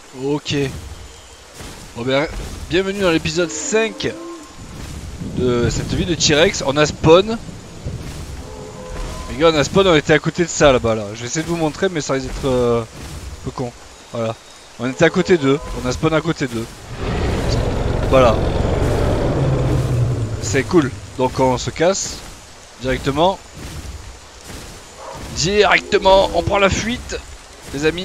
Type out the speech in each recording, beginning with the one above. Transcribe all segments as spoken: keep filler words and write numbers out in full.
Ok. Bon ben, bienvenue dans l'épisode cinq de cette vie de T-Rex. On a spawn. Les gars, on a spawn, on était à côté de ça là-bas là. Je vais essayer de vous montrer, mais ça risque d'être euh, un peu con. Voilà. On était à côté d'eux. On a spawn à côté d'eux. Voilà. C'est cool. Donc on se casse directement. Directement, on prend la fuite, les amis.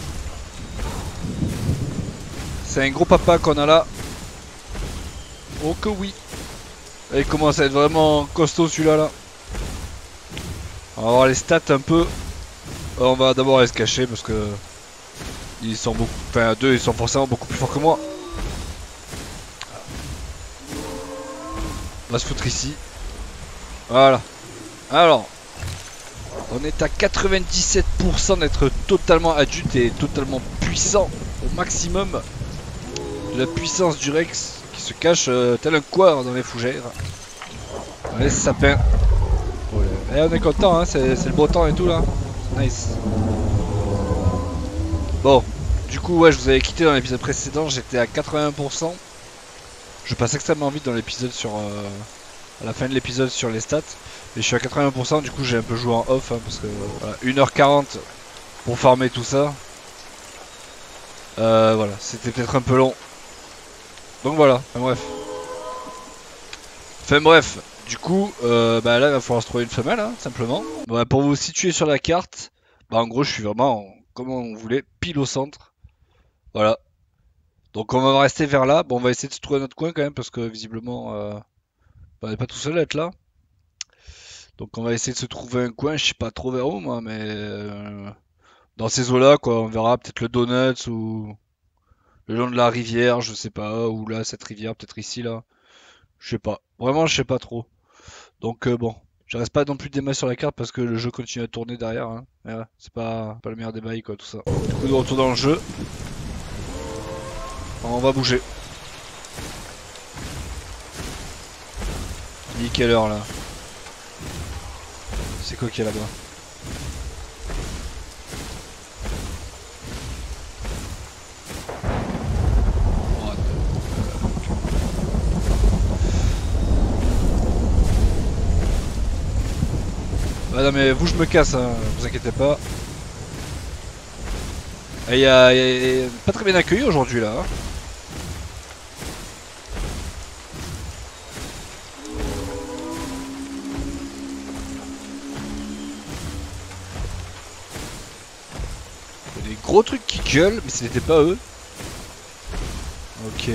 C'est un gros papa qu'on a là. Oh que oui. Et il commence à être vraiment costaud celui-là là. On va voir les stats un peu. On va d'abord aller se cacher parce que ils sont beaucoup. Enfin deux ils sont forcément beaucoup plus forts que moi. On va se foutre ici. Voilà. Alors. On est à quatre-vingt-dix-sept pour cent d'être totalement adulte et totalement puissant au maximum de la puissance du Rex qui se cache euh, tel un couard dans les fougères. Allez sapin. Et on est content, hein, c'est le beau temps et tout là. Nice. Bon, du coup ouais je vous avais quitté dans l'épisode précédent, j'étais à quatre-vingts pour cent. Je passe extrêmement vite dans l'épisode sur... Euh, à la fin de l'épisode sur les stats. Et je suis à quatre-vingts pour cent, du coup j'ai un peu joué en off hein, parce que voilà, une heure quarante pour farmer tout ça. Euh, voilà, c'était peut-être un peu long. Donc voilà, enfin bref. Enfin bref, du coup, euh, bah là il va falloir se trouver une femelle, hein, simplement. Bon, bah, pour vous situer sur la carte, bah en gros je suis vraiment, en, comme on voulait, pile au centre. Voilà. Donc on va rester vers là. Bon, on va essayer de se trouver notre coin quand même parce que visiblement, euh, bah, on n'est pas tout seul à être là. Donc on va essayer de se trouver un coin, je sais pas trop vers où moi, mais euh, dans ces eaux-là, quoi, on verra peut-être le Donuts ou le long de la rivière, je sais pas, ou là, cette rivière, peut-être ici, là. Je sais pas. Vraiment, je sais pas trop. Donc euh, bon, je reste pas non plus des masses sur la carte parce que le jeu continue à tourner derrière. Hein. Voilà, c'est pas, pas le meilleur des bails, quoi, tout ça. Du coup, de retour dans le jeu. On va bouger. Il est quelle heure, là? C'est quoi qui est là-bas? Ah non mais vous je me casse, hein, vous inquiétez pas. Et y a, y a pas très bien accueilli aujourd'hui là. Hein. Y a des gros trucs qui gueulent, mais ce n'était pas eux. Ok.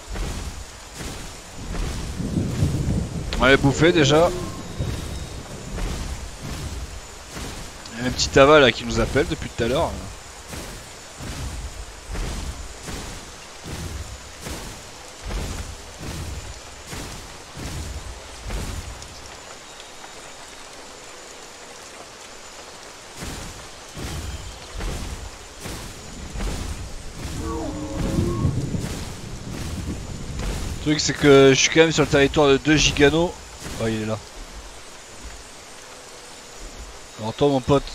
On va bouffer déjà. Il y a un petit Ava là qui nous appelle depuis tout à l'heure. Le truc c'est que je suis quand même sur le territoire de deux giganos. Oh il est là. Alors toi mon pote.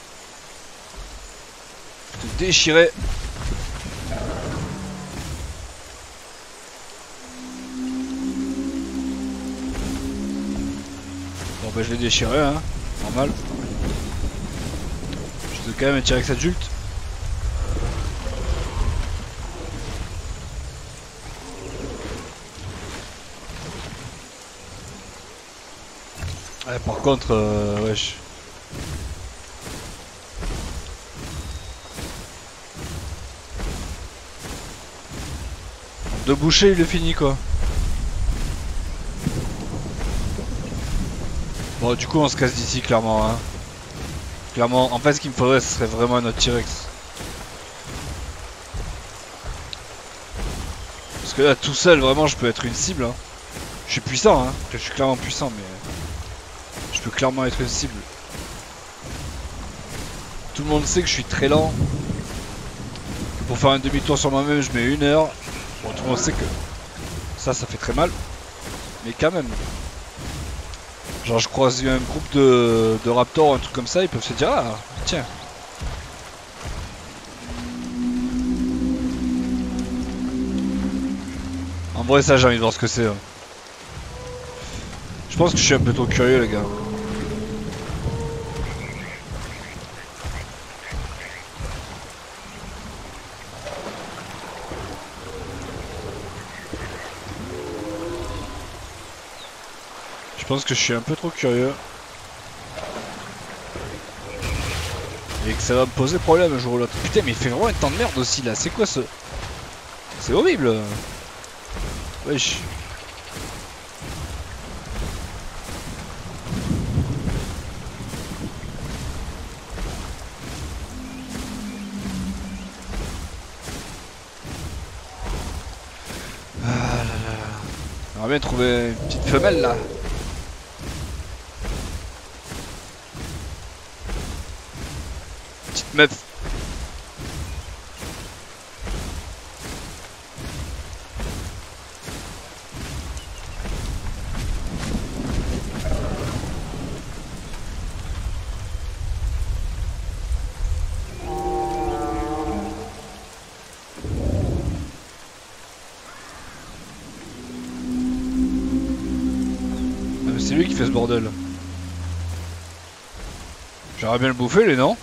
Je te déchirais. Bon bah je l'ai déchiré hein. Normal. Je vais quand même un T-Rex adulte. Ouais, par contre, euh, wesh. Deux bouchées, il le finit quoi. Bon, du coup, on se casse d'ici, clairement. Hein. Clairement, en fait, ce qu'il me faudrait, ce serait vraiment un autre T-Rex. Parce que là, tout seul, vraiment, je peux être une cible. Hein. Je suis puissant, hein. Je suis clairement puissant, mais je peux clairement être une cible. Tout le monde sait que je suis très lent. Que pour faire un demi-tour sur moi-même, je mets une heure. Bon, tout le monde sait que ça, ça fait très mal. Mais quand même. Genre, je croise un groupe de, de raptors, un truc comme ça, ils peuvent se dire, ah, tiens. vrai, ça, j'ai envie de voir ce que c'est. Hein. Je pense que je suis un peu trop curieux, les gars. Je pense que je suis un peu trop curieux. Et que ça va me poser problème un jour ou l'autre. Putain, mais il fait vraiment un temps de merde aussi là. C'est quoi ce. C'est horrible. Wesh. Ah là là. On va bien trouver une petite femelle là. Petite meuf. C'est lui qui fait ce bordel. J'aurais bien le bouffer, lui, non?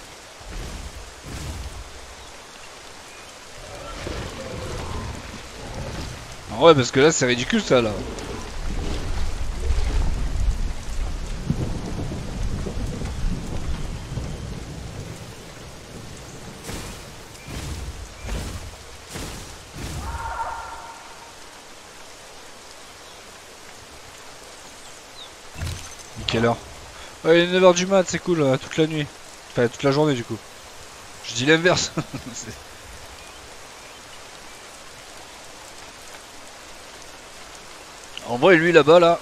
Ah ouais, parce que là, c'est ridicule, ça, là. Quelle heure? Ouais, il est neuf heures du mat, c'est cool, euh, toute la nuit. Enfin, toute la journée, du coup. Je dis l'inverse. En vrai, lui là-bas, là.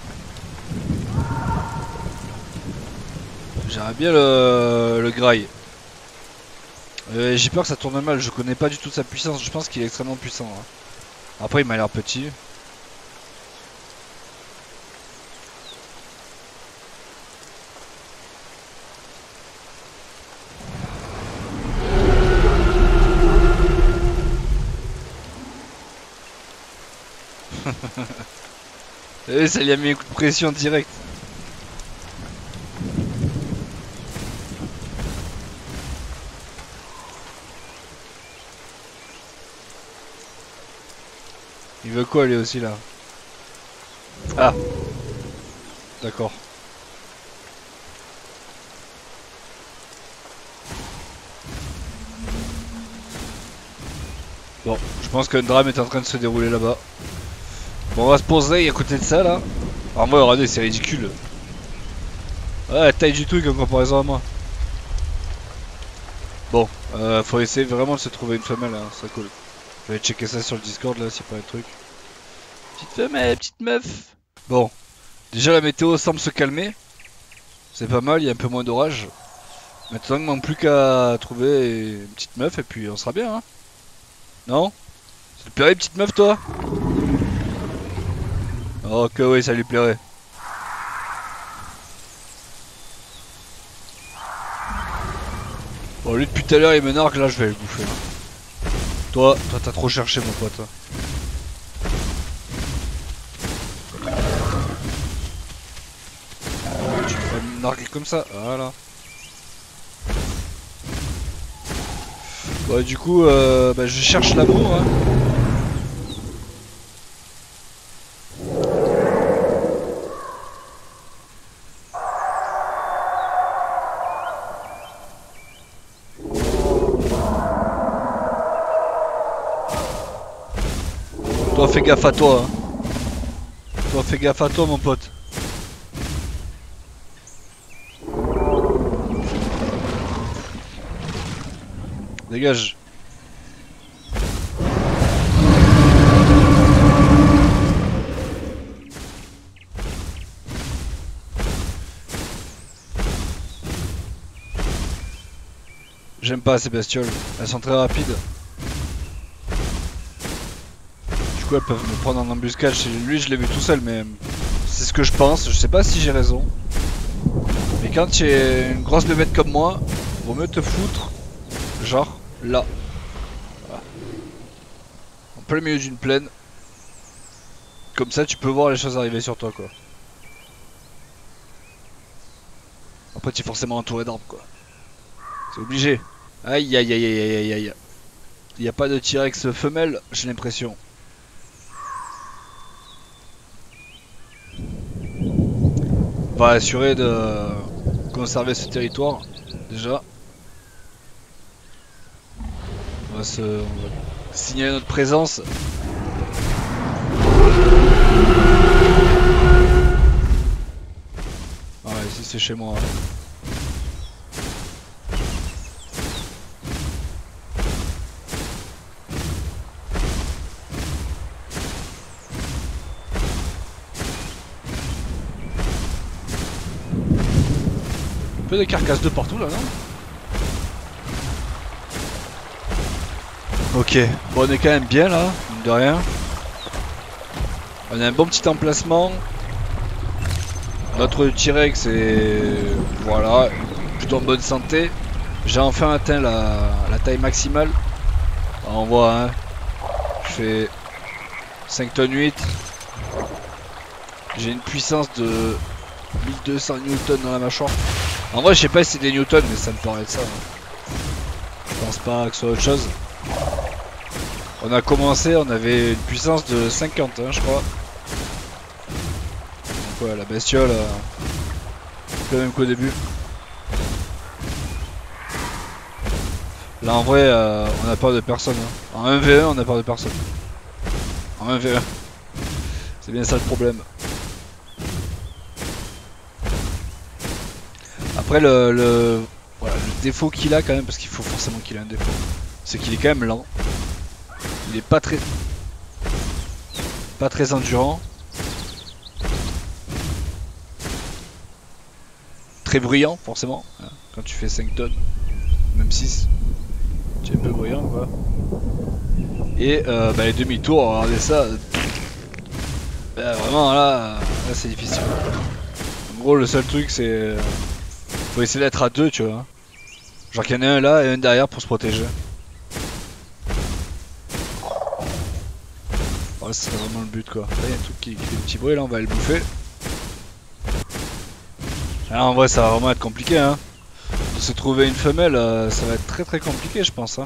J'aimerais bien le, le graille. Euh, J'ai peur que ça tourne mal, je connais pas du tout sa puissance. Je pense qu'il est extrêmement puissant. Hein. Après, il m'a l'air petit. Et ça lui a mis un coup de pression direct. Il veut quoi lui aussi là? Ah, d'accord. Bon, je pense qu'un drame est en train de se dérouler là-bas. Bon, on va se poser à côté de ça là. Alors moi, regardez, c'est ridicule. Ouais, la taille du truc en comparaison à moi. Bon, euh, faut essayer vraiment de se trouver une femelle, hein, c'est cool. Je vais checker ça sur le Discord là, s'il n'y a pas un truc. Petite femelle, petite meuf. Bon, déjà la météo semble se calmer. C'est pas mal, il y a un peu moins d'orage. Maintenant, il ne manque plus qu'à trouver une petite meuf et puis on sera bien, hein. Non? Ça te plairait, petite meuf, toi? Oh, que oui, ça lui plairait. Bon, lui depuis tout à l'heure il me nargue, là je vais le bouffer. Toi, toi t'as trop cherché mon pote. Hein. Tu peux pas me narguer comme ça, voilà. Bon, du coup, euh, bah, je cherche l'amour. Hein. Toi fais gaffe à toi. Hein. Toi fais gaffe à toi mon pote. Dégage. J'aime pas ces bestioles, elles sont très rapides. Du coup elles peuvent me prendre en embuscade. Chez lui je l'ai vu tout seul mais c'est ce que je pense, je sais pas si j'ai raison. Mais quand tu es une grosse bébête comme moi, vaut mieux te foutre, genre là. Voilà. En plein milieu d'une plaine. Comme ça tu peux voir les choses arriver sur toi quoi. Après tu es forcément entouré d'arbres quoi. C'est obligé. Aïe aïe aïe aïe aïe aïe. Il n'y a pas de T-Rex femelle, j'ai l'impression. On va assurer de conserver ce territoire déjà. On va se on va signaler notre présence. Ah ouais, ici c'est chez moi. Un peu de carcasses de partout là, non? Ok, bon on est quand même bien là, mine de rien. On a un bon petit emplacement. Notre T-Rex est voilà, plutôt en bonne santé. J'ai enfin atteint la, la taille maximale. On voit hein, je fais cinq tonnes huit. J'ai une puissance de mille deux cents newtons dans la mâchoire. En vrai je sais pas si c'est des newtons mais ça me paraît de ça. Hein. Je pense pas que ce soit autre chose. On a commencé, on avait une puissance de cinquante hein, je crois. Donc ouais la bestiole euh, c'est le même qu'au début. Là en vrai euh, on a peur de personne hein. En un v un on a peur de personne. En un v un. C'est bien ça le problème. Après le, le, voilà, le défaut qu'il a quand même, parce qu'il faut forcément qu'il ait un défaut, c'est qu'il est quand même lent. Il est pas très pas très endurant. Très bruyant forcément. Quand tu fais cinq tonnes, même six, tu es un peu bruyant quoi. Et euh, bah, les demi-tours, regardez ça. Bah, vraiment là, là c'est difficile. En gros le seul truc c'est faut essayer d'être à deux tu vois. Genre qu'il y en a un là et un derrière pour se protéger. Voilà, c'est vraiment le but quoi. Là il y a un truc qui, qui fait des petits bruits là, on va aller le bouffer. Là en vrai ça va vraiment être compliqué hein. De se trouver une femelle, euh, ça va être très très compliqué je pense hein.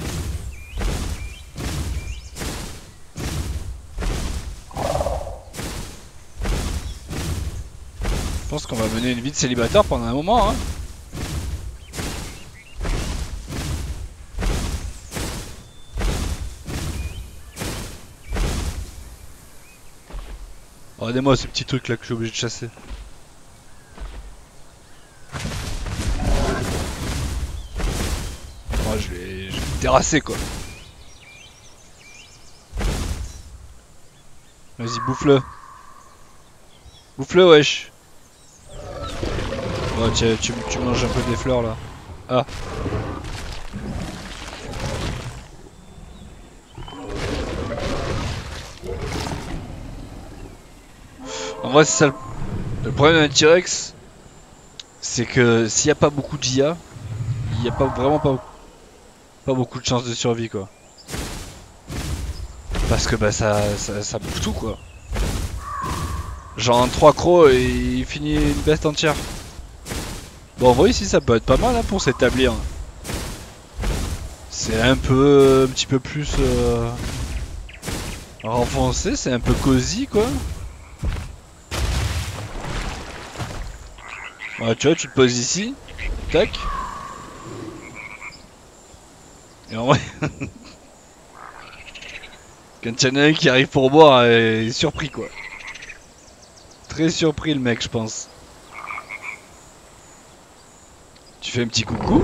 Je pense qu'on va mener une vie de célibataire pendant un moment hein. Regardez-moi ce petit truc là que je suis obligé de chasser. Oh, je vais, je vais me terrasser quoi. Vas-y bouffe-le. Bouffe-le wesh. Oh, tu, tu, tu manges un peu des fleurs là. Ah. En vrai c'est ça le, le problème d'un T-Rex. C'est que s'il n'y a pas beaucoup d'I A, il n'y a pas vraiment pas, pas beaucoup de chances de survie quoi. Parce que bah ça, ça, ça bouffe tout quoi. Genre en trois crocs et il finit une bête entière. Bon en vrai ici ça peut être pas mal hein, pour s'établir. C'est un peu un petit peu plus euh, renfoncé, c'est un peu cosy quoi. Ouais, tu vois, tu te poses ici, tac. Et en vrai, quand il y en a un qui arrive pour boire, il est surpris quoi. Très surpris le mec, je pense. Tu fais un petit coucou.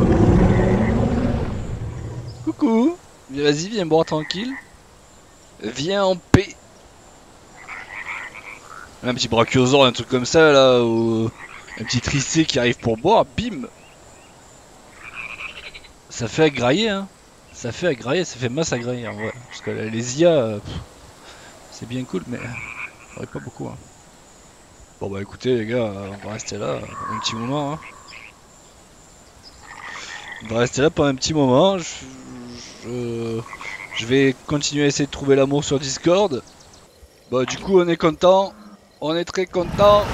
Coucou. Vas-y, viens boire tranquille. Viens en paix. Un petit brachiosaure, un truc comme ça là, ou un petit tricé qui arrive pour boire, bim. Ça fait à grailler hein. Ça fait à grailler, ça fait masse à grailler en vrai. Parce que les I A, c'est bien cool, mais ça pas beaucoup. Hein. Bon bah écoutez les gars, on va rester là un petit moment. Hein. On va rester là pendant un petit moment. Je, je, je vais continuer à essayer de trouver l'amour sur Discord. Bon, du coup, on est content. On est très content.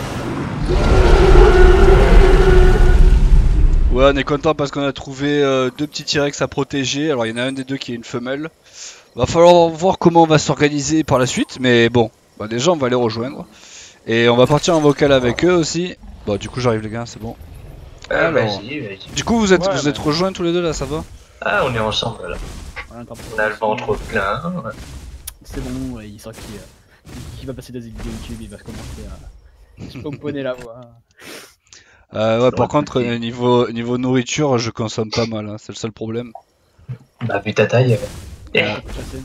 Ouais, on est content parce qu'on a trouvé euh, deux petits T-Rex à protéger. Alors, il y en a un des deux qui est une femelle. Va falloir voir comment on va s'organiser par la suite. Mais bon, bah, déjà, on va les rejoindre. Et on va partir en vocal avec eux aussi. Bon, du coup, j'arrive, les gars, c'est bon. Euh, Alors, vas-y, vas-y. du coup, vous êtes, Ouais, vous bah. êtes rejoints tous les deux là, ça va? Ah, on est ensemble là. Ouais, attends, On a le ventre plein. C'est bon, ouais, il sent qu'il euh, qu'il va passer des vidéos YouTube, il va commencer à se pomponner la voix. Euh, ouais, par Ouais, contre, écoutez. euh, niveau, niveau nourriture, je consomme pas mal, hein, c'est le seul problème. Bah, vu ta taille. euh, Eh, On peut chasser.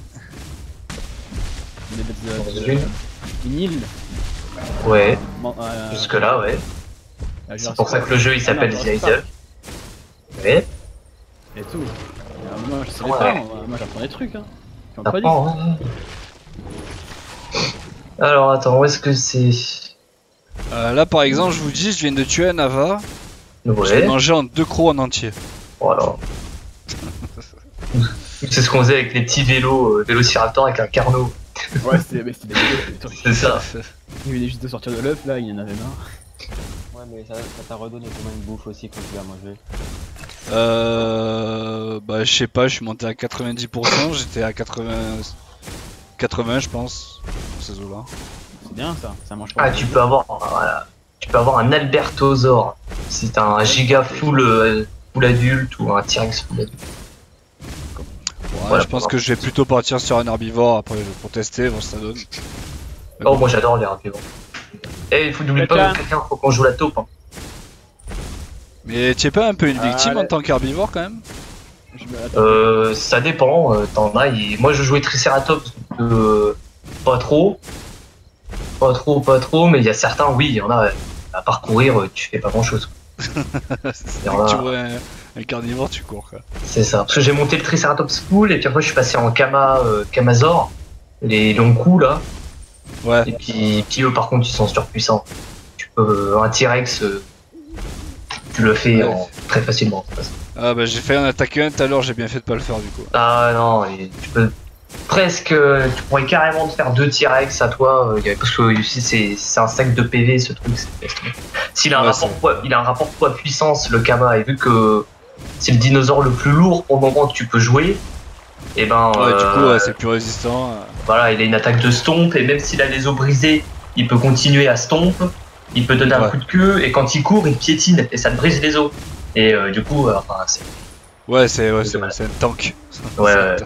Des bêtes Dans de, de, une. une île. ouais, Man- euh, jusque là, ouais. à C'est Jurassic pour ça Park. que le jeu il Ah, s'appelle non, The Jurassic Isle. Park. Ouais, Et tout. Euh, moi je savais Ouais. pas, moi, moi j'apprends des trucs hein. J'en ça pas dit. prend, hein. Alors attends, où est-ce que c'est? Euh, là, par exemple, je vous dis, je viens de tuer un Ava. Je l'ai Ouais, mangé en deux crocs en entier. voilà. C'est ce qu'on faisait avec les petits vélos, euh, vélociraptor avec un carnot. Ouais, c'était mais c'était des vidéos, des trucs. C'est ça. Il venait juste de sortir de l'œuf là, il y en avait marre. Ouais, mais ça ça t'a redonné combien de bouffe aussi quand tu l'as mangé? Euh, bah, je sais pas, je suis monté à quatre-vingt-dix pour cent, j'étais à quatre-vingts, quatre-vingts, je pense, dans ces eaux-là. C'est bien ça, ça mange pas. Ah, tu peux avoir, voilà. Tu peux avoir un Albertosaure. C'est un giga full, euh, full adulte ou un T-Rex full adulte. Ouais, Voilà, je pense pour que je vais plutôt partir sur un herbivore après pour tester, voir ce que ça donne. Mais Oh, bon. moi j'adore les herbivores. Eh, il faut n'oublier pas Quelqu'un que quelqu'un, faut qu'on joue la taupe. Hein. Mais tu es pas un peu une Ah, victime en allez. tant qu'herbivore quand même? Je me... Attends, Euh, ça dépend, euh, t'en as. il- Moi je jouais Triceratops, euh, pas trop. Pas trop, pas trop, mais il y a certains, oui, il y en a. À parcourir, euh, tu fais pas grand chose. C'est Alors que tu là- vois un, un carnivore, tu cours quoi. C'est ça. Parce que j'ai monté le Triceratops full, et puis après je suis passé en Kama, euh, Kamazor, les longs coups là. Ouais, Et puis, puis eux par contre ils sont surpuissants. Tu peux, un T-Rex, euh, tu le fais Ouais. en- très facilement. de toute façon. ah bah j'ai fait en attaquer un tout à l'heure, j'ai bien fait de pas le faire du coup. Ah non, et tu peux presque, tu pourrais carrément te faire deux T-Rex à toi, euh, y a- parce que ici c'est c'est un sac de P V ce truc. c'est- S'il a, un Ouais, rapport c'est- poids- il a un rapport poids-puissance, le Kama, et vu que c'est le dinosaure le plus lourd pour le moment que tu peux jouer, et ben Ouais, du coup, euh, ouais, c'est plus résistant. euh. voilà, il a une attaque de stomp, et même s'il a les os brisés, il peut continuer à stomp, il peut donner un Ouais. coup de queue, et quand il court, il piétine, et ça te brise les os. Et euh, du coup, euh, enfin, c'est Ouais, c'est ouais, C'est c'est mal. c'est un tank. Ouais, C'est un ouais. tank.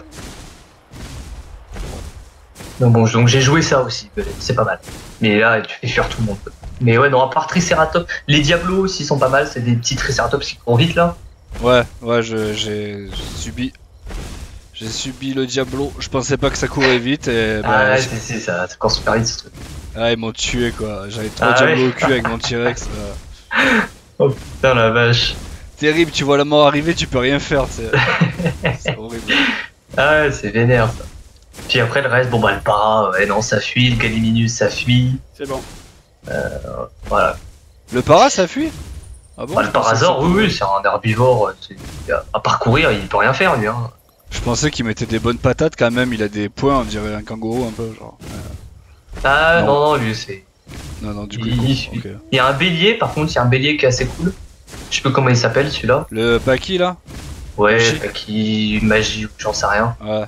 Donc bon, donc j'ai joué ça aussi, c'est pas mal. Mais là, tu fais fuir tout le monde. Mais ouais, non, à part Triceratops, les Diablos aussi sont pas mal, c'est des petits Triceratops qui courent vite là. Ouais, ouais, je- j'ai j'ai subi. J'ai subi le Diablo. Je pensais pas que ça courait vite et bah, ah ouais, j'ai- c'est c'est ça, ça court super vite ce truc. ah, ils m'ont tué quoi. J'avais trois Ah Diablos ouais. au cul avec mon T-Rex. euh. Putain la vache. Terrible, tu vois la mort arriver, tu peux rien faire. C'est c'est horrible. Ah ouais, c'est vénère ça. Puis après le reste, bon bah le para, ouais non, ça fuit, le Gallimimus ça fuit. c'est bon. Voilà. Le para, ça fuit? Ah bon? Bah, le je pensais que Parasaur, ça- oui, oui, c'est un herbivore, c'est- à parcourir, il peut rien faire lui. Hein. Je pensais qu'il mettait des bonnes patates quand même. Il a des points, on dirait un kangourou un peu. Genre. Ah Non. non, non, lui c'est. Non, non, du coup, Il- il court, ok. Il y a un bélier, par contre, il y a un bélier qui est assez cool. Je sais pas comment il s'appelle celui-là. Le Paki là? Ouais, Magie. qui magie ou j'en sais rien. Ouais.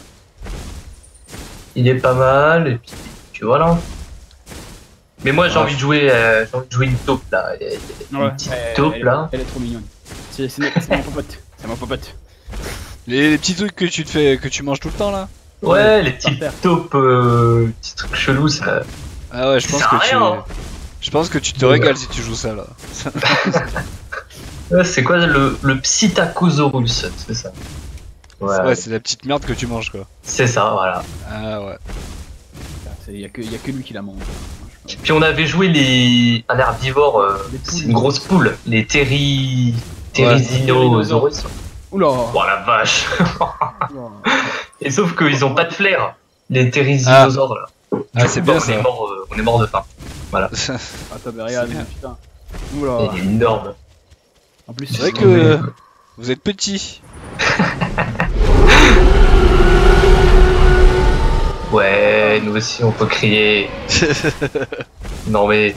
Il est pas mal et puis tu vois là. Mais moi j'ai Ouais. envie de jouer, euh, j'ai envie de jouer une taupe là. Il y a- il y a Une petite elle, taupe elle- là. Elle est trop mignonne. C'est c'est c'est mon popote. C'est mon popote. Les, les petits trucs que tu te fais, que tu manges tout le temps là? Ouais, les par petites terre. taupes, euh, petits trucs chelous ça. Ah ouais, je pense Ça que sert à tu. rien. Je pense que tu te Ouais. régales si tu joues ça là. Ouais, c'est quoi le, le Psittacosaurus, c'est ça. Ouais, Ouais, c'est la petite merde que tu manges quoi. c'est ça, voilà. Ah ouais. Il y, a que- y a que lui qui la mange. Moi, je- Puis on avait joué les un herbivore, euh, Les poules. c'est une grosse poule, les Terri... Ouais. Therizinosaurus. Oula. Oh la vache. Oula. Et sauf qu'ils ont pas de flair, les Therizinosaures là. Ah, Du c'est coup, bien bah, on ça. est mort, euh, on est mort de faim. Ah, t'as bien regarde, C'est bien. putain. Oula. Il est énorme. En plus, C'est vrai c'est- que vous êtes petit. Ouais. Ouais, nous aussi on peut crier. Non mais.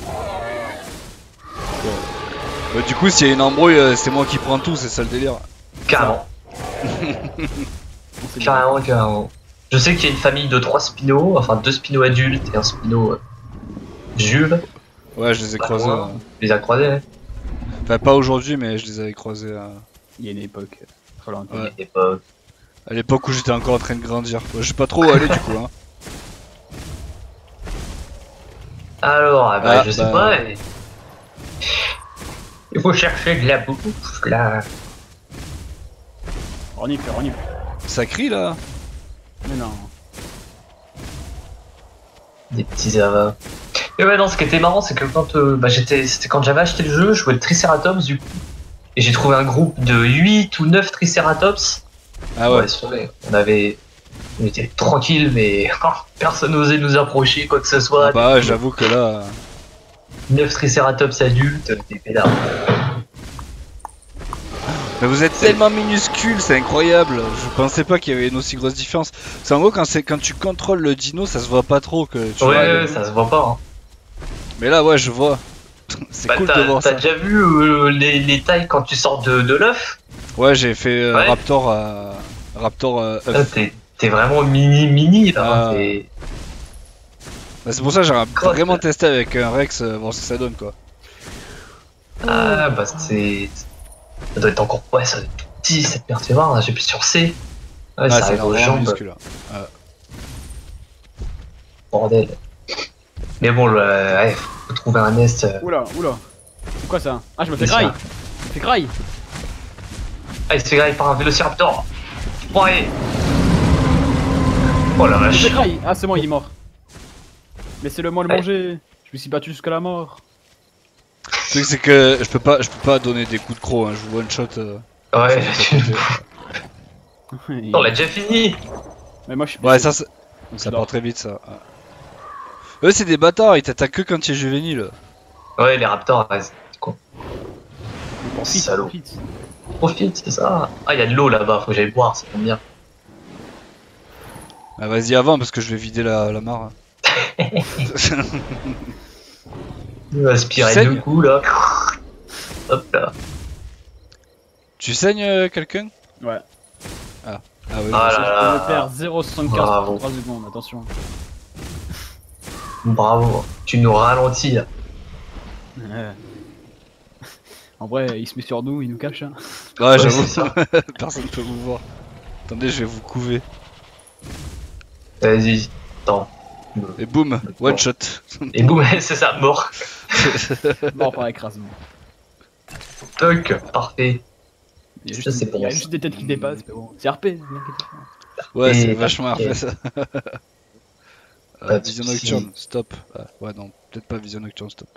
Bah, du coup, s'il y a une embrouille, euh, c'est moi qui prends tout, c'est ça le délire. Carrément. On sait Carrément, carrément. Je sais qu'il y a une famille de trois Spino, enfin deux Spino adultes et un Spino euh, Jules. Ouais, je les ai Pas croisés. loin. euh. Tu les as croisés, hein. Enfin, pas aujourd'hui, mais je les avais croisés euh, Il y a une époque. euh, Très lointaine. Ouais. Et pas- à l'époque où j'étais encore en train de grandir. Ouais, je sais pas trop où aller du coup. Hein. Alors, ah bah, Ah, je sais bah. pas. et- Il faut chercher de la bouffe là. Renifle, renifle. Ça crie là. Mais non. Des petits avas. Et ouais, non, ce qui était marrant, c'est que quand euh, bah, j'étais, c'était quand j'avais acheté le jeu, je jouais le Triceratops du coup. Et j'ai trouvé un groupe de huit ou neuf Triceratops. Ah ouais. c'est vrai, on avait. On était tranquille, mais oh, personne n'osait nous approcher, quoi que ce soit. Ah bah ouais, j'avoue que là. euh, neuf Triceratops adultes, des pédards. Mais vous êtes tellement minuscule, c'est incroyable. Je pensais pas qu'il y avait une aussi grosse différence. C'est en gros quand c'est quand tu contrôles le dino, ça se voit pas trop que tu Ouais, vois. ouais, le- ça se voit pas. Hein. Mais là ouais, je vois. C'est Bah, cool t'as, de voir t'as ça. déjà vu euh, les, les tailles quand tu sors de, de l'œuf? Ouais, j'ai fait euh, Ouais. Raptor à Raptor euh, Là, œuf. t'es, t'es vraiment mini mini là. Ah. T'es- Bah, c'est pour ça que j'aimerais Crotte. vraiment tester avec un Rex euh, voir ce que ça donne quoi. Ah bah c'est. Ça doit être encore. Ouais, ça doit être tout petit cette persévère, j'ai plus sur C. Ouais, Ah, ça c'est arrive aux vraiment jambes, minuscule. Là. bordel. Mais bon, le, ouais, faut trouver un nest. euh. Oula, oula. C'est quoi ça? Ah, je me fais C'est graille. ça. Je me fais graille. Ah, il se fait griller par un vélociraptor. Ouais. Oh la Je me vache. fais graille. Ah, c'est moi, il est mort. Laissez-le moi le Ouais. manger. Je me suis battu jusqu'à la mort. Le truc c'est que je peux pas je peux pas donner des coups de croc, hein. Je vous one shot. Euh, Ouais, ça fait Il- on l'a déjà fini. Mais moi, je suis Ouais, ça, ça, Donc, ça dort. part très vite ça. Ouais. Eux, c'est des bâtards, ils t'attaquent que quand tu es juvénile. Ouais, les raptors, ouais, c'est con. Profite, Salaud. profite. Profite, c'est ça. Ah, il y a de l'eau là-bas, faut que j'aille boire, ça tombe bien. Ah, vas-y avant parce que je vais vider la, la mare. Il va aspirer Tu saignes deux coups là. Hop là. Tu saignes euh, quelqu'un? Ouais. Ah oui. Ah je sais. là Je là. vais faire zéro virgule soixante-quinze Bravo. pour trois secondes, attention. Bravo. Tu nous ralentis là. Ouais. En vrai, il se met sur nous, il nous cache. Hein. Ouais, Ouais, j'avoue. c'est ça. Personne peut vous voir. Attendez, je vais vous couver. Vas-y. Attends. Et boum, one shot. Et boum, c'est ça, mort. Mort par écrasement. Toc, parfait. Il y a Ça, juste, c'est bon, il y a ça. juste des têtes qui dépassent, mais bon. C'est R P, ne vous inquiétez pas. Ouais, Et- c'est vachement et- refait ça. Pas Euh, de vision soucis. nocturne, stop. Ah, ouais, non, peut-être pas vision nocturne, stop.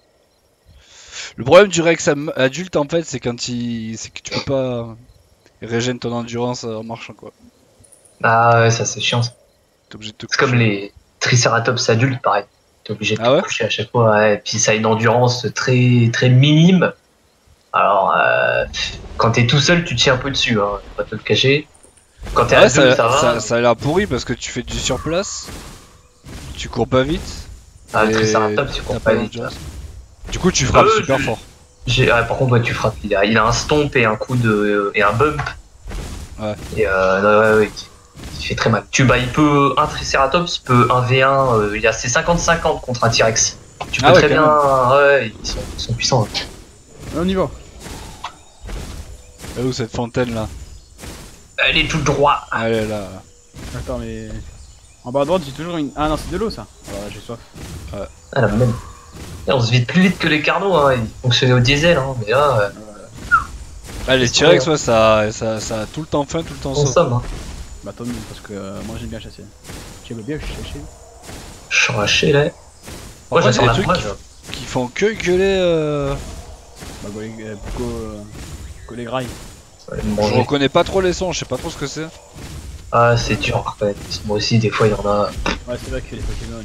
Le problème du Rex am- adulte en fait, c'est quand il. C'est que tu peux pas régénérer ton endurance en marchant quoi. Ah ouais, ça c'est chiant. ça. T'es obligé de te C'est comme coucher. les Triceratops adultes, pareil. T'es obligé de Ah te ouais coucher à chaque fois. Ouais. Et puis ça a une endurance très très minime. Alors, euh, quand t'es tout seul, tu te tiens un peu dessus, hein, faut pas te le cacher. Quand t'es Ah ouais, à deux, ça, ça, va. ça, ça a l'air pourri parce que tu fais du surplace, tu cours pas vite. Ah, le et Triceratops, tu t'as cours pas pas vite. d'endurance. Du coup, tu frappes Euh, super je- fort. J'ai- ah, par contre, ouais, tu frappes. Il a, il a un stomp et un coup de. et un bump. Ouais. Et euh, ouais, ouais, ouais, il fait très mal. Tu, bah, il peut. Un Triceratops peut un v un. euh, il a c'est cinquante cinquante contre un T-Rex. Tu peux Ah ouais, très quand bien. Ouais, ils sont, ils sont puissants. hein. On y va. Elle est où cette fontaine là? Elle est tout droit. Elle est là. Attends, mais. En bas à droite, j'ai toujours une. Ah non, c'est de l'eau ça. Ah, j'ai soif. Ah, la même. Et on se vide plus vite que les carnaux. Hein. Ils fonctionnaient au diesel. Hein. Mais là, euh, Ah, les C'est T-Rex, vrai, ouais, ça, ça, ça a tout le temps faim, tout le temps on saut. somme. Hein. Bah tant mieux, parce que euh, moi j'aime bien chasser. J'aime bien chasser. Je suis raché là. Par Moi, contre, il y j'attends a la des trucs preuve. qui font que gueuler. Euh... Bah go les, euh, go, euh, go les grailles. Ça va me Je manger. reconnais pas trop les sons, je sais pas trop ce que c'est. Ah, c'est dur à reconnaître. Moi aussi, des fois, il y en a. Ouais, c'est vrai que les Pokémon,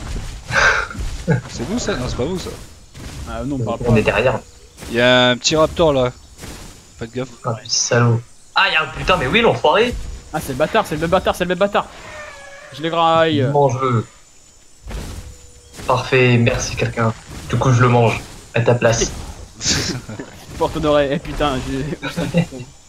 tout ça. C'est vous ça? Non, c'est pas vous ça. Ah non, on parle On pas. est derrière. Il y a un petit raptor là. Faites gaffe. Ah, petit salaud. Ah, il y a un putain, mais oui, l'enfoiré. Ah, c'est le bâtard, c'est le même bâtard, c'est le même bâtard. Je les graille. Mange-le. Parfait, merci quelqu'un. Du coup, je le mange à ta place. Porte d'oreille, eh putain, j'ai.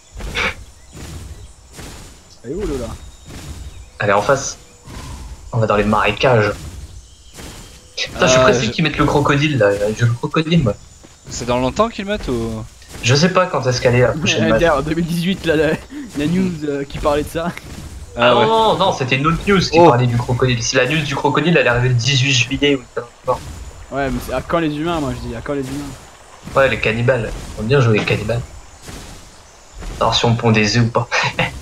Elle est où Lola? Allez, en face. On va dans les marécages. Putain, je suis Euh, pressé je- qu'ils mettent le crocodile là. Je joue le crocodile, moi. C'est dans longtemps qu'ils le mettent ou... Je sais pas quand est-ce qu'elle est la prochaine match. En deux mille dix-huit, là, la, la news euh, qui parlait de ça. Ah, Ah ouais. non, non, non, c'était une autre news qui Oh. parlait du crocodile. C'est la news du crocodile, elle est arrivée le dix-huit juillet ou quelque chose. Ouais, mais c'est à quand les humains, moi je dis, à quand les humains? Ouais, les cannibales. On bien jouer les cannibales. Alors si on pond des œufs ou pas.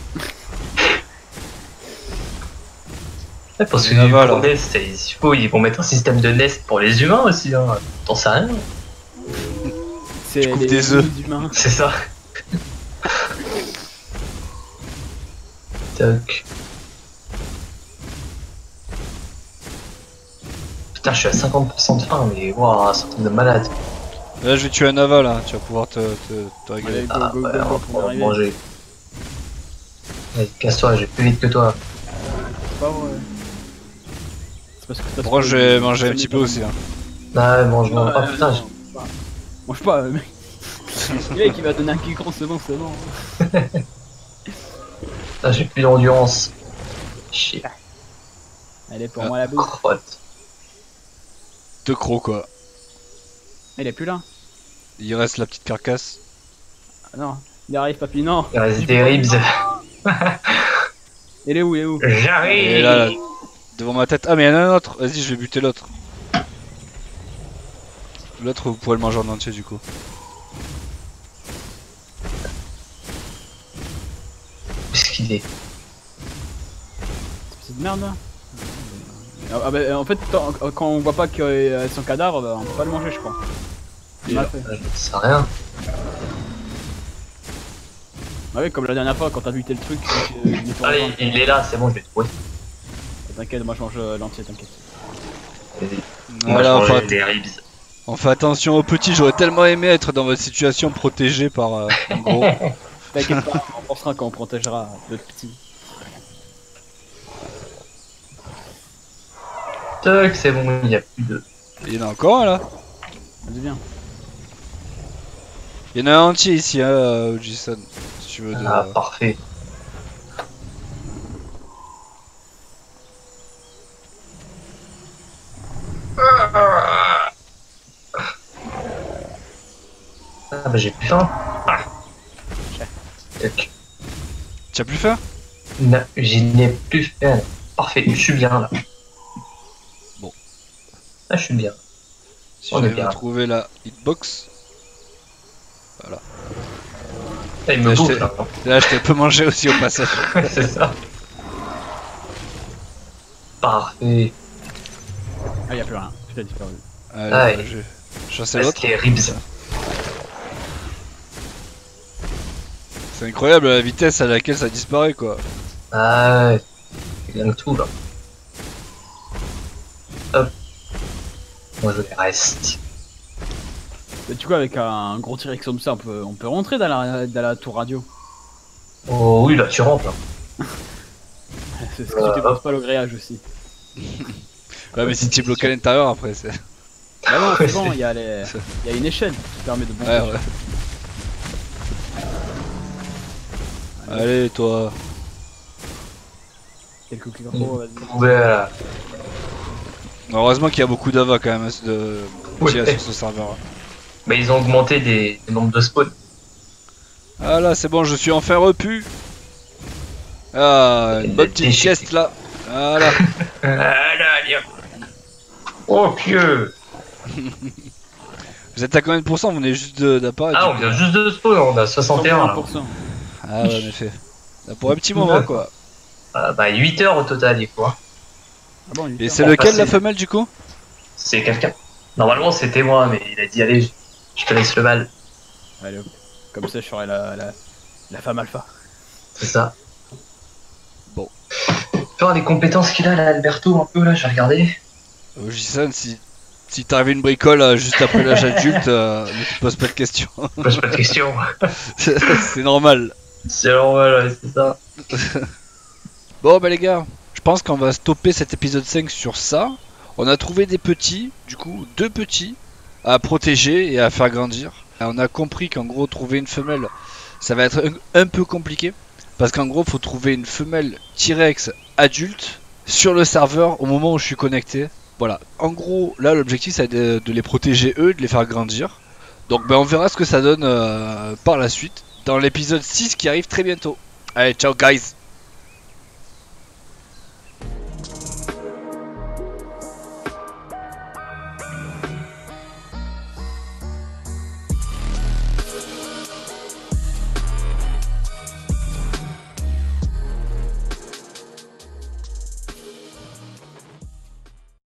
Ouais, parce que Ah, voilà. pour Nest, c'est- il faut, ils vont mettre un système de Nest pour les humains aussi. Hein. T'en sais rien. C'est coupes les, des œufs. les humains. C'est ça. Toc. Putain, je suis à cinquante pour cent de faim, mais waouh, c'est un truc de malade. Là, je vais tuer un Nava là, tu vas pouvoir te, te, te régaler. Allez, go, Ah, go, ouais, go, on go, va pour on va arriver. manger. Vas-y, casse-toi, j'ai plus vite que toi. C'est pas vrai. C'est parce que c'est parce Moi, que- je vais manger un petit peu aussi. Hein. Ah, mange, mange. Ouais, Ah putain, non, j'ai- pas. Mange pas, mec. Le mec il va donner un kick c'est bon, c'est bon. putain, j'ai plus d'endurance. Chier. Allez, pour Ah. moi la bouffe. Crotte. Deux crocs quoi. Il est plus là. Il reste la petite carcasse. Ah, non, il arrive, papy, non. Il reste des ribs. Il est où, il est où? J'arrive. Et là, là, devant ma tête. Ah, mais il y en a un autre. Vas-y, je vais buter l'autre. L'autre, vous pourrez le manger en entier du coup. Où est-ce qu'il est? C'est de merde là. Ah, ah, bah, en fait, tant- quand on voit pas que euh, son cadavre, bah, on peut pas le manger, je crois. C'est mal fait. Je ne sais rien. Ah oui, comme la dernière fois quand t'as buté le truc. euh, il est pas Allez, loin. il est là, c'est bon, je l'ai trouvé. T'inquiète, moi je mange euh, l'entier, t'inquiète. Vas-y. Moi, Voilà, je on mangeais fait, des ribs. on fait attention aux petits. J'aurais tellement aimé être dans votre situation protégé par euh, un gros. T'inquiète pas, on pensera quand on protégera le petit. Toc, c'est bon, il n'y a plus de. Il y en a encore un là. Vas-y, bien. Il y en a un entier ici, hein, euh, Jason. Si tu veux. De... Ah, parfait. Ah, bah j'ai plus faim. Ah. Toc. Tu as plus faim? Non, j'y n'ai plus faim. Parfait, je suis bien là. Bon. Ah, je suis bien. Si On est j'arrive bien. à trouver la hitbox. Ah, il me Là, je bouffe t'ai- là. Là, je te peux manger aussi au passage. C'est ça. Parfait. Ah, y'a plus rien, tout a disparu. Allez, Ah, bah, je je chassais Reste l'autre. les ribs. C'est incroyable la vitesse à laquelle ça disparaît quoi. Ah, ouais. C'est bien tout là. Hop. Moi je les reste. Mais tu vois, avec un gros T-Rex comme ça, on peut, on peut rentrer dans la, dans la tour radio. Oh oui, là tu rentres là. C'est ce que tu te Euh, penses pas l'agréage aussi. Ouais, mais si tu bloques à l'intérieur après, c'est. Ah non, c'est Ouais, bon, c'est- il y, a les- il y a une échelle qui permet de Ouais, bondir. ouais. Allez, toi. Quelques clics en haut, vas-y. Voilà. Heureusement qu'il y a beaucoup d'Ava quand même hein, de Ouais. T A sur ce serveur. Mais ils ont augmenté des, des nombres de spawns. Ah là, c'est bon, je suis enfin repu. Ah, une bonne petite Déchiqueté. sieste là. Voilà. Ah là, allez hop. Oh pieux. Vous êtes à combien de pourcents? Vous venez juste de- d'apparaître. Ah, on vient juste de spawn, on a soixante et un là. cent pour cent. Ah ouais, en effet. Là, pour un petit moment quoi. Ah, bah huit heures au total, il faut. hein. Ah bon, huit Et heures. c'est On lequel passait. la femelle du coup? C'est quelqu'un. Normalement c'était moi, mais il a dit allez, je- je te laisse le mal. Allez hop. Comme ça, je ferai la, la, la femme alpha. C'est ça. Bon. Tu vois les compétences qu'il a là, Alberto, un peu là, j'ai regardé. Euh, Jason, si, si t'arrives une bricole euh, juste après l'âge adulte, euh, ne te pose pas de questions. Pose pas de questions. C'est normal. C'est normal, ouais, c'est ça. Bon bah les gars, je pense qu'on va stopper cet épisode cinq sur ça. On a trouvé des petits, du coup, deux petits à protéger et à faire grandir. Et on a compris qu'en gros, trouver une femelle, ça va être un, un peu compliqué. Parce qu'en gros, faut trouver une femelle T-Rex adulte sur le serveur au moment où je suis connecté. Voilà. En gros, là, l'objectif, c'est de, de les protéger eux, de les faire grandir. Donc, ben, on verra ce que ça donne euh, par la suite dans l'épisode six qui arrive très bientôt. Allez, ciao, guys!